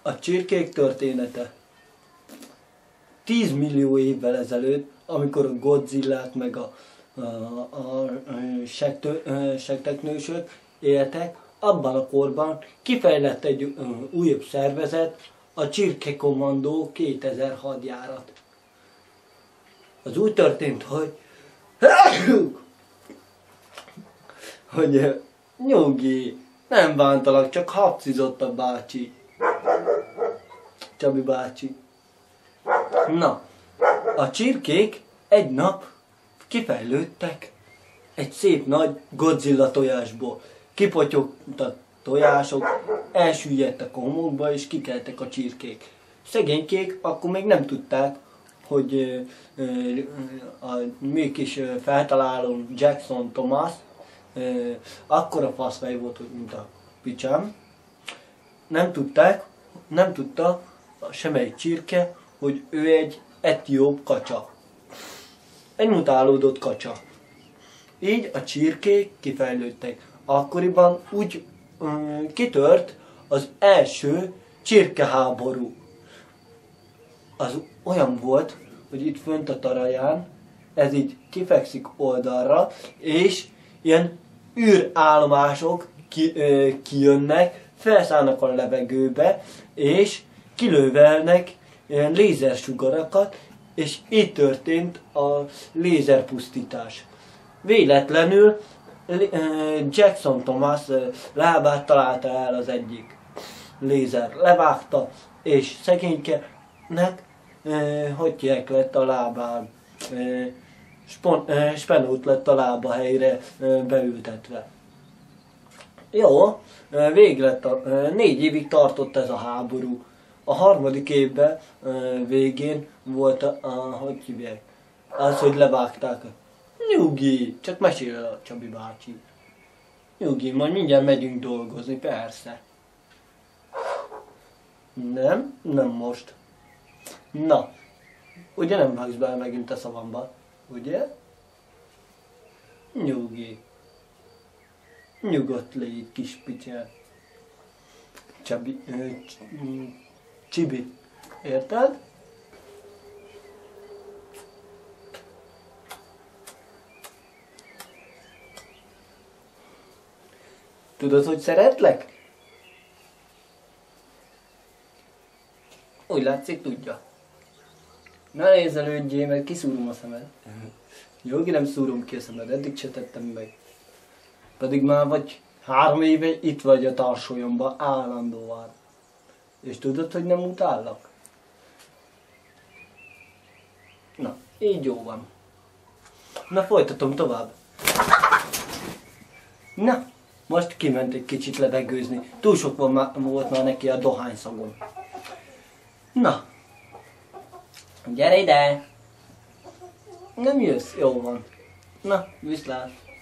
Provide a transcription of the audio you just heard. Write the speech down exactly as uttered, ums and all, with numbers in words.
A csirkék története. tíz millió évvel ezelőtt, amikor a Godzillát meg a, a, a, a segteknősök éltek, abban a korban kifejlett egy uh, újabb szervezet, a Csirkekommandó kétezer hadjárat. Az úgy történt, hogy hogy nyugi, nem bántalak, csak hapcizott a bácsi. Csabi bácsi. Na, a csirkék egy nap kifejlődtek egy szép nagy Godzilla tojásból. Kipotyogtak tojások, elsüllyedtek a homokba és kikeltek a csirkék. Szegénykék akkor még nem tudták, hogy a mi kis feltaláló Jackson Thomas akkora faszfej volt, mint a picsám. Nem tudták, nem tudta semmelyik csirke, hogy ő egy etióp kacsa. Egy mutálódott kacsa. Így a csirkék kifejlődtek. Akkoriban úgy um, kitört az első csirkeháború. Az olyan volt, hogy itt fönt a taraján, ez így kifekszik oldalra, és ilyen űrállomások ki, ö, kijönnek, felszállnak a levegőbe, és kilövelnek ilyen lézersugarakat, és így történt a lézerpusztítás. Véletlenül Jackson Thomas lábát találta el az egyik lézer. Levágta, és szegénykenek, hogy hívják, lett a lábán, spenót lett a lába helyre beültetve. Jó, végre lett a, négy évig tartott ez a háború. A harmadik évben végén volt a, a hogy hívják, az, hogy levágták. Nyugi, csak mesél a Csabi bácsi. Nyugi, majd mindjárt megyünk dolgozni, persze. Nem, nem most. Na, ugye nem vágsz bele megint a szavamba, ugye? Nyugi. Nyugodt légy, kis pityel. Csabi, ö, Csibi, érted? Tudod, hogy szeretlek? Úgy látszik, tudja. Ne nézelődjél, mert kiszúrom a szemed. Jogi, nem szúrom ki a szemed, eddig se tettem meg. Pedig már vagy három éve itt vagy a tarsolyomban állandóan. És tudod, hogy nem utállak? Na, így jó van. Na, folytatom tovább. Na, most kiment egy kicsit levegőzni. Túl sok volt már neki a dohányszagon. Na, gyere ide! Nem jössz? Jó van. Na, viszlát!